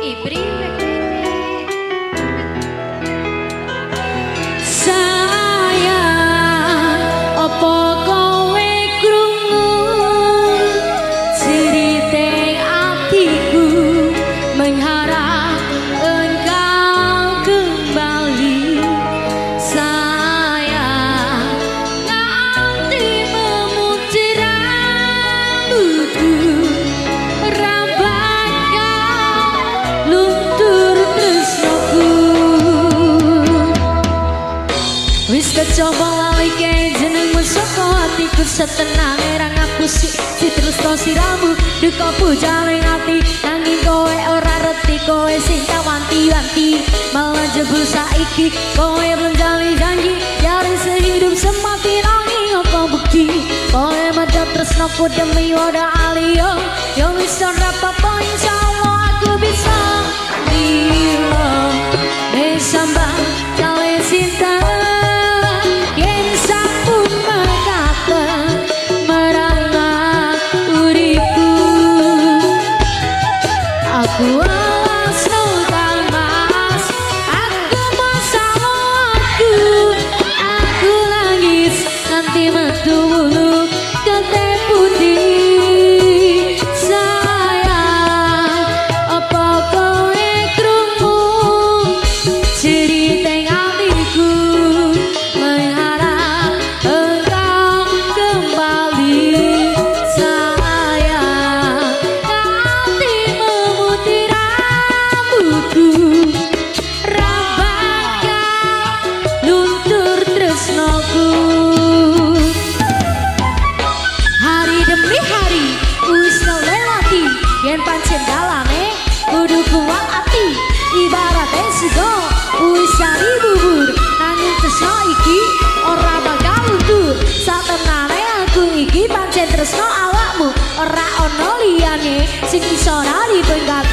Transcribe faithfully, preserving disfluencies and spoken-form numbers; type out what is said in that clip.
Coba lali ke jenengmu saka hatiku setenang era ngapusi diterusno siramu duka pujaling ati nanging kowe ora reti kowe sing wanti-wanti malah jebul saiki kowe belum jali janji jari sehidup semati nanging apa bukti kowe medhot tresnoku demi wada alio yo wis ora apa-apa insyaallah aku bisa dilo besambang kale cinta aku alas sultan mas aku masalah aku aku nangis nanti metu bulu kete putih sayang apa kowe krungu cerita hatiku mengharap engkau kembali hari demi hari wis lewati yen pancen dalane kudu kuat ati ibarate sego wis ari bubur nanging tresno iki ora bakal luntur satenane aku iki pancen tresno awakmu ora ono liyane sing iso nali